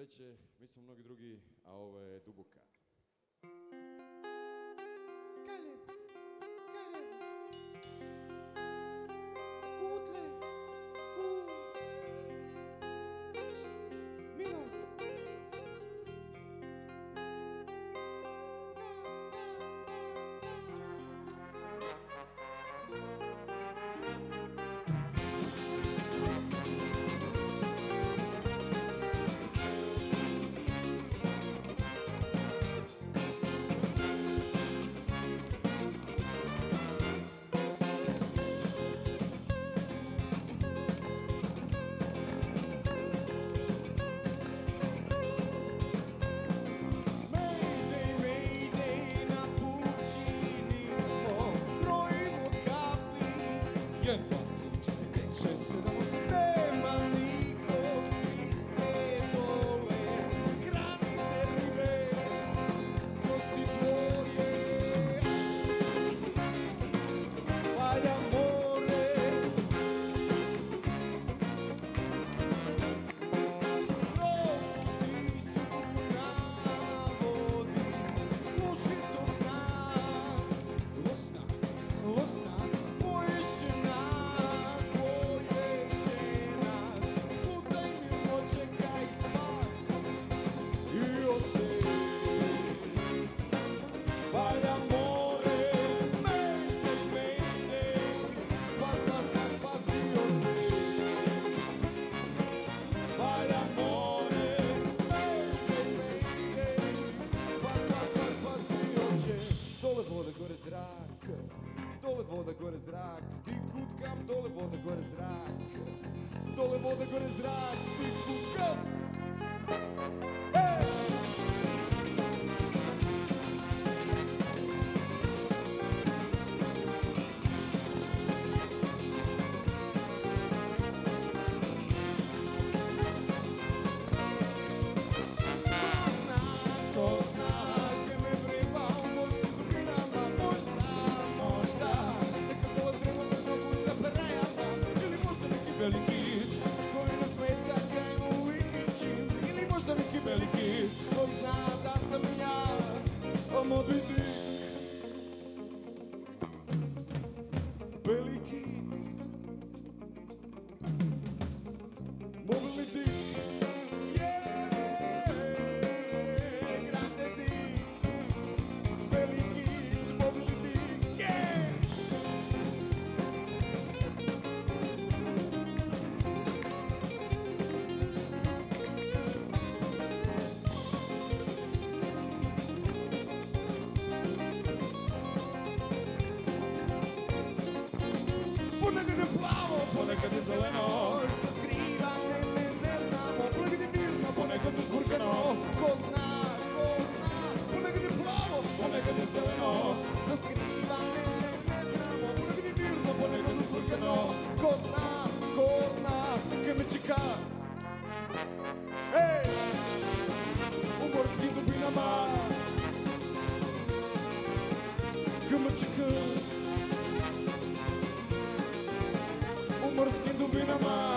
veće, mi smo mnogi drugi, a ovo je duboka. Dole voda, gore zrak, ti kutkam, dole voda, gore zrak. Dole voda, gore zrak, ti kutkam. Koji zna da sam ja Moby Dick, Beli kit, Moby Dick, Grande Dick, Beli kit, Moby Dick, ponekad je zeleno, što skriva, ne znamo, ponekad je mirno, ponekad je zburkano, ko zna, ponekad je plavo, ponekad je zeleno, što skriva, ne znamo, ponekad je mirno, ponekad je zburkano, ko zna, kaj me čeka, u morskim dubinama, kaj me čeka, u morskim dubinama.